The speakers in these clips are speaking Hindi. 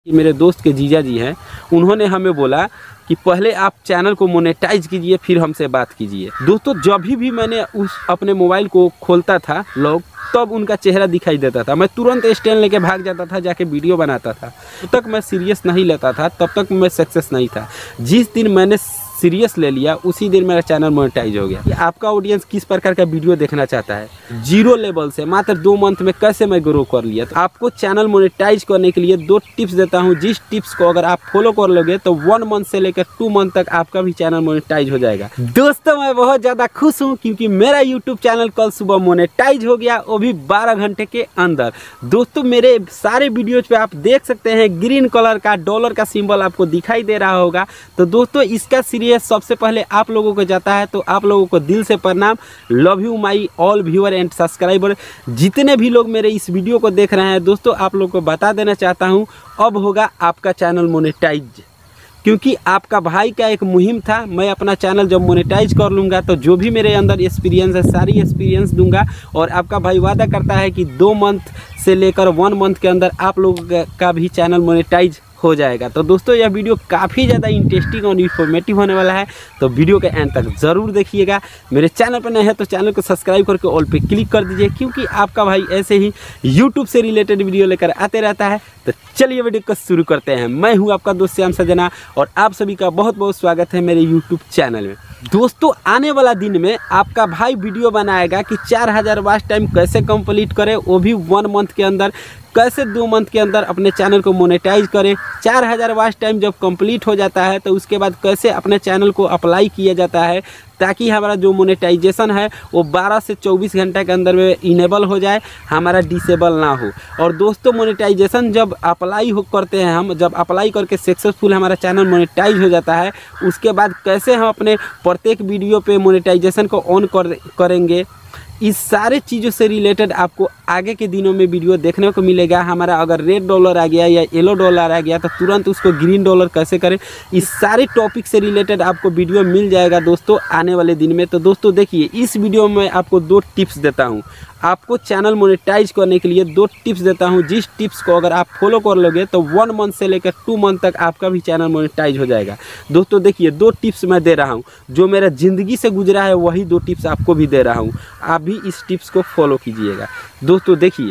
मेरे दोस्त के जीजा जी हैं, उन्होंने हमें बोला कि पहले आप चैनल को मोनेटाइज कीजिए फिर हमसे बात कीजिए। दोस्तों जब भी मैंने उस अपने मोबाइल को खोलता था लॉक, तब उनका चेहरा दिखाई देता था। मैं तुरंत स्टैंड लेके भाग जाता था, जाके वीडियो बनाता था। तब तक मैं सीरियस नहीं लेता था, तब तक मैं सक्सेस नहीं था। जिस दिन मैंने सीरियस ले लिया उसी दिन मेरा चैनल मोनेटाइज हो गया। कि आपका ऑडियंस किस प्रकार का वीडियो देखना चाहता है, जीरो लेवल से मात्र 2 मंथ में कैसे मैं ग्रो कर लिया। तो आपको चैनल मोनेटाइज करने के लिए 2 टिप्स देता हूं, जिस टिप्स को अगर आप फॉलो कर लोगे तो 1 मंथ से लेकर 2 मंथ तक आपका भी चैनल मोनेटाइज हो जाएगा। दोस्तों मैं बहुत ज़्यादा खुश हूँ क्योंकि मेरा यूट्यूब चैनल कल सुबह मोनेटाइज हो गया, वो भी 12 घंटे के अंदर। दोस्तों मेरे सारे वीडियोज पे आप देख सकते हैं ग्रीन कलर का डॉलर का सिंबल आपको दिखाई दे रहा होगा। तो दोस्तों इसका सबसे पहले आप लोगों को जाता है, तो आप लोगों को दिल से प्रणाम। Love you my all viewer and subscriber. जितने भी लोग मेरे इस वीडियो को देख रहे हैं दोस्तों, आप लोगों को बता देना चाहता हूं, अब होगा आपका चैनल मोनेटाइज। क्योंकि आपका भाई का एक मुहिम था, मैं अपना चैनल जब मोनेटाइज कर लूँगा तो जो भी मेरे अंदर एक्सपीरियंस है सारी एक्सपीरियंस दूंगा। और आपका भाई वादा करता है कि 2 मंथ से लेकर 1 मंथ के अंदर आप लोगों का भी चैनल मोनेटाइज हो जाएगा। तो दोस्तों यह वीडियो काफ़ी ज़्यादा इंटरेस्टिंग और इन्फॉर्मेटिव होने वाला है, तो वीडियो के एंड तक ज़रूर देखिएगा। मेरे चैनल पर नए हैं तो चैनल को सब्सक्राइब करके ऑल पे क्लिक कर दीजिए, क्योंकि आपका भाई ऐसे ही यूट्यूब से रिलेटेड वीडियो लेकर आते रहता है। तो चलिए वीडियो को शुरू करते हैं। मैं हूँ आपका दोस्त श्याम सजना और आप सभी का बहुत बहुत स्वागत है मेरे यूट्यूब चैनल में। दोस्तों आने वाला दिन में आपका भाई वीडियो बनाएगा कि 4000 वॉच टाइम कैसे कंप्लीट करें, वो भी 1 मंथ के अंदर, कैसे 2 मंथ के अंदर अपने चैनल को मोनेटाइज करें। 4000 वॉच टाइम जब कंप्लीट हो जाता है तो उसके बाद कैसे अपने चैनल को अप्लाई किया जाता है, ताकि हमारा जो मोनेटाइजेशन है वो 12 से 24 घंटे के अंदर में इनेबल हो जाए, हमारा डिसेबल ना हो। और दोस्तों मोनेटाइजेशन जब अप्लाई करते हैं हम, जब अप्लाई करके सक्सेसफुल हमारा चैनल मोनेटाइज हो जाता है, उसके बाद कैसे हम अपने प्रत्येक वीडियो पे मोनेटाइजेशन को ऑन करेंगे, इस सारे चीज़ों से रिलेटेड आपको आगे के दिनों में वीडियो देखने को मिलेगा। हमारा अगर रेड डॉलर आ गया या येलो डॉलर आ गया तो तुरंत उसको ग्रीन डॉलर कैसे करें, इस सारे टॉपिक से रिलेटेड आपको वीडियो मिल जाएगा दोस्तों आने वाले दिन में। तो दोस्तों देखिए इस वीडियो में आपको 2 टिप्स देता हूं, आपको चैनल मोनेटाइज करने के लिए 2 टिप्स देता हूं, जिस टिप्स को अगर आप फॉलो कर लोगे तो 1 मंथ से लेकर 2 मंथ तक आपका भी चैनल मोनेटाइज हो जाएगा। दोस्तों देखिए 2 टिप्स मैं दे रहा हूं, जो मेरा ज़िंदगी से गुजरा है वही 2 टिप्स आपको भी दे रहा हूं। आप भी इस टिप्स को फॉलो कीजिएगा। दोस्तों देखिए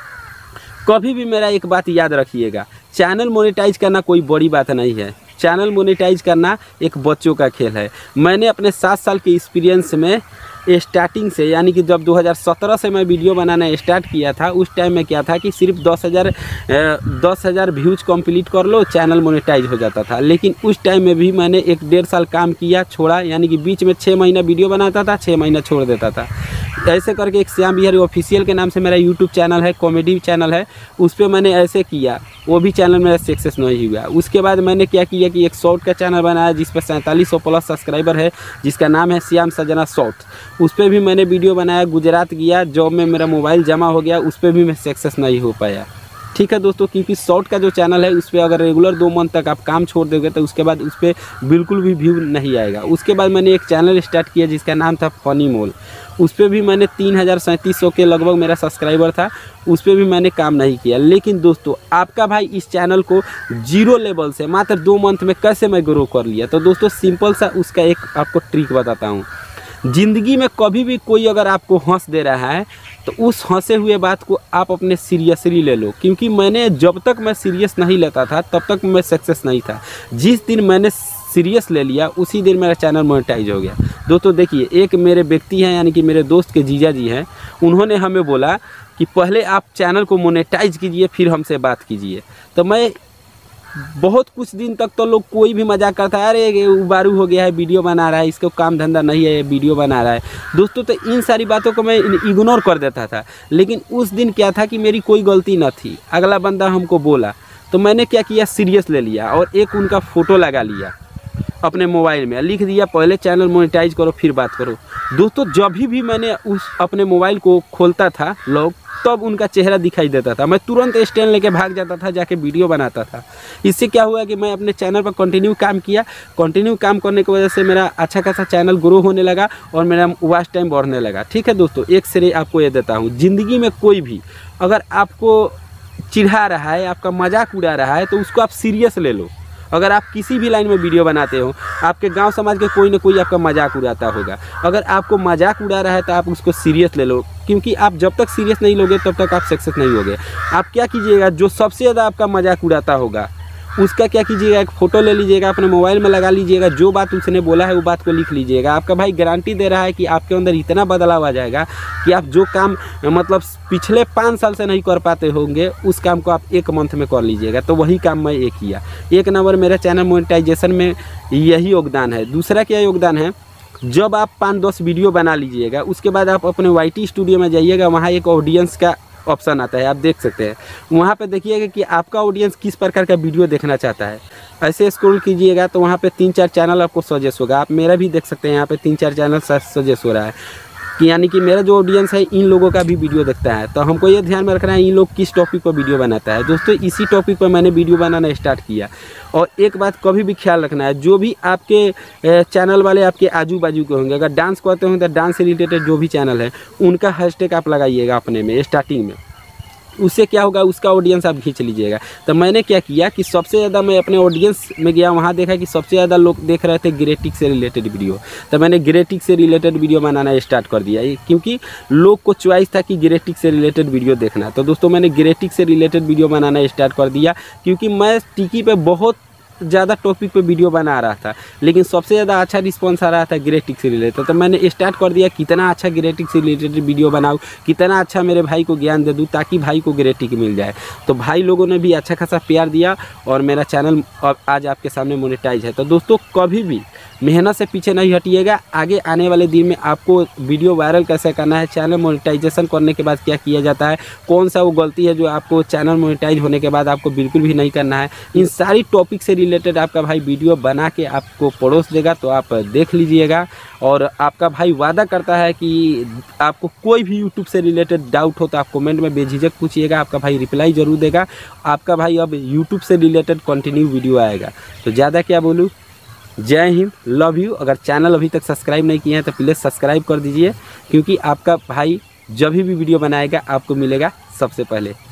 कभी भी मेरा एक बात याद रखिएगा, चैनल मोनेटाइज करना कोई बड़ी बात नहीं है। चैनल मोनेटाइज करना एक बच्चों का खेल है। मैंने अपने 7 साल के एक्सपीरियंस में स्टार्टिंग से, यानी कि जब 2017 से मैं वीडियो बनाना स्टार्ट किया था, उस टाइम में क्या था कि सिर्फ 10,000 व्यूज़ कंप्लीट कर लो चैनल मोनेटाइज हो जाता था। लेकिन उस टाइम में भी मैंने 1-1.5 साल काम किया, छोड़ा, यानी कि बीच में 6 महीना वीडियो बनाता था, 6 महीना छोड़ देता था। ऐसे करके एक श्याम बिहारी ऑफिशियल के नाम से मेरा यूट्यूब चैनल है, कॉमेडी चैनल है, उस पर मैंने ऐसे किया, वो भी चैनल मेरा सक्सेस नहीं हुआ। उसके बाद मैंने क्या किया कि एक शॉर्ट का चैनल बनाया जिस पर 4700 प्लस सब्सक्राइबर है, जिसका नाम है श्याम सजना शॉर्ट। उस पर भी मैंने वीडियो बनाया, गुजरात गया, जॉब में मेरा मोबाइल जमा हो गया, उस पर भी मैं सक्सेस नहीं हो पाया। ठीक है दोस्तों, क्योंकि शॉर्ट का जो चैनल है उस पर अगर रेगुलर 2 मंथ तक आप काम छोड़ दोगे तो उसके बाद उस पर बिल्कुल भी व्यू नहीं आएगा। उसके बाद मैंने एक चैनल स्टार्ट किया जिसका नाम था फनी मोल। उस पर भी मैंने 3700 के लगभग मेरा सब्सक्राइबर था, उस पर भी मैंने काम नहीं किया। लेकिन दोस्तों आपका भाई इस चैनल को जीरो लेवल से मात्र 2 मंथ में कैसे मैं ग्रो कर लिया। तो दोस्तों सिंपल सा उसका एक आपको ट्रिक बताता हूँ। ज़िंदगी में कभी भी कोई अगर आपको हंस दे रहा है तो उस हंसे हुए बात को आप अपने सीरियसली ले लो, क्योंकि मैंने जब तक मैं सीरियस नहीं लेता था तब तक मैं सक्सेस नहीं था। जिस दिन मैंने सीरियस ले लिया उसी दिन मेरा चैनल मोनेटाइज हो गया। दोस्तों देखिए एक मेरे व्यक्ति हैं, यानी कि मेरे दोस्त के जीजा जी हैं, उन्होंने हमें बोला कि पहले आप चैनल को मोनेटाइज कीजिए फिर हमसे बात कीजिए। तो मैं बहुत कुछ दिन तक तो लोग कोई भी मजाक करता है, अरे उबारू हो गया है, वीडियो बना रहा है, इसको काम धंधा नहीं है, वीडियो बना रहा है। दोस्तों तो इन सारी बातों को मैं इग्नोर कर देता था। लेकिन उस दिन क्या था कि मेरी कोई गलती न थी, अगला बंदा हमको बोला तो मैंने क्या किया, सीरियस ले लिया और एक उनका फ़ोटो लगा लिया अपने मोबाइल में, लिख दिया पहले चैनल मोनेटाइज करो फिर बात करो। दोस्तों जब भी मैंने उस अपने मोबाइल को खोलता था लॉक, तब उनका चेहरा दिखाई देता था। मैं तुरंत स्टैंड लेके भाग जाता था, जाके वीडियो बनाता था। इससे क्या हुआ कि मैं अपने चैनल पर कंटिन्यू काम किया। कंटिन्यू काम करने की वजह से मेरा अच्छा खासा चैनल ग्रो होने लगा और मेरा वॉच टाइम बढ़ने लगा। ठीक है दोस्तों, एक श्रेय आपको ये देता हूँ, ज़िंदगी में कोई भी अगर आपको चिढ़ा रहा है, आपका मजाक उड़ा रहा है, तो उसको आप सीरियस ले लो। अगर आप किसी भी लाइन में वीडियो बनाते हो, आपके गांव समाज के कोई ना कोई आपका मजाक उड़ाता होगा। अगर आपको मजाक उड़ा रहा है तो आप उसको सीरियस ले लो, क्योंकि आप जब तक सीरियस नहीं लोगे तब तक आप सक्सेस नहीं होगे। आप क्या कीजिएगा, जो सबसे ज़्यादा आपका मजाक उड़ाता होगा उसका क्या कीजिएगा, एक फ़ोटो ले लीजिएगा, अपने मोबाइल में लगा लीजिएगा, जो बात उसने बोला है वो बात को लिख लीजिएगा। आपका भाई गारंटी दे रहा है कि आपके अंदर इतना बदलाव आ जाएगा कि आप जो काम मतलब पिछले 5 साल से नहीं कर पाते होंगे, उस काम को आप 1 मंथ में कर लीजिएगा। तो वही काम मैं किया। 1 नंबर मेरा चैनल मोनेटाइजेशन में यही योगदान है। दूसरा क्या योगदान है, जब आप 5-10 वीडियो बना लीजिएगा, उसके बाद आप अपने YT स्टूडियो में जाइएगा, वहाँ एक ऑडियंस का ऑप्शन आता है, आप देख सकते हैं। वहाँ पे देखिएगा कि आपका ऑडियंस किस प्रकार का वीडियो देखना चाहता है। ऐसे स्क्रॉल कीजिएगा तो वहाँ पे 3-4 चैनल आपको सजेस्ट होगा। आप मेरा भी देख सकते हैं, यहाँ पे 3-4 चैनल सजेस्ट हो रहा है कि यानी कि मेरा जो ऑडियंस है इन लोगों का भी वीडियो देखता है। तो हमको ये ध्यान में रखना है इन लोग किस टॉपिक पर वीडियो बनाता है। दोस्तों इसी टॉपिक पर मैंने वीडियो बनाना स्टार्ट किया। और एक बात कभी भी ख्याल रखना है, जो भी आपके चैनल वाले आपके आजू बाजू के होंगे, अगर डांस करते होंगे तो डांस से रिलेटेड जो भी चैनल है उनका हैशटैग आप लगाइएगा अपने में स्टार्टिंग में। उससे क्या होगा, उसका ऑडियंस आप खींच लीजिएगा। तो मैंने क्या किया कि सबसे ज़्यादा मैं अपने ऑडियंस में गया, वहाँ देखा कि सबसे ज़्यादा लोग देख रहे थे ग्रेटिक से रिलेटेड वीडियो। तो मैंने ग्रेटिक से रिलेटेड वीडियो बनाना स्टार्ट कर दिया, क्योंकि लोग को चॉइस था कि ग्रेटिक से रिलेटेड वीडियो देखना। तो दोस्तों मैंने ग्रेटिक से रिलेटेड वीडियो बनाना स्टार्ट कर दिया, क्योंकि मैं टिकी पे बहुत ज़्यादा टॉपिक पे वीडियो बना रहा था, लेकिन सबसे ज़्यादा अच्छा रिस्पांस आ रहा था ग्रेटिक से रिलेटेड। तो मैंने स्टार्ट कर दिया कितना अच्छा ग्रेटिक से रिलेटेड वीडियो बनाऊँ, कितना अच्छा मेरे भाई को ज्ञान दे दूँ ताकि भाई को ग्रेटिक मिल जाए। तो भाई लोगों ने भी अच्छा खासा प्यार दिया और मेरा चैनल आज आपके सामने मोनेटाइज है। तो दोस्तों कभी भी मेहनत से पीछे नहीं हटिएगा। आगे आने वाले दिन में आपको वीडियो वायरल कैसे करना है, चैनल मोनेटाइजेशन करने के बाद क्या किया जाता है, कौन सा वो गलती है जो आपको चैनल मोनेटाइज होने के बाद आपको बिल्कुल भी नहीं करना है, इन सारी टॉपिक से रिलेटेड आपका भाई वीडियो बना के आपको परोस देगा। तो आप देख लीजिएगा। और आपका भाई वादा करता है कि आपको कोई भी यूट्यूब से रिलेटेड डाउट हो तो आप कमेंट में बेझिझक पूछिएगा, आपका भाई रिप्लाई ज़रूर देगा। आपका भाई अब यूट्यूब से रिलेटेड कंटिन्यू वीडियो आएगा। तो ज़्यादा क्या बोलूँ, जय हिंद, लव यू। अगर चैनल अभी तक सब्सक्राइब नहीं किए हैं तो प्लीज़ सब्सक्राइब कर दीजिए, क्योंकि आपका भाई जब भी वीडियो बनाएगा आपको मिलेगा सबसे पहले।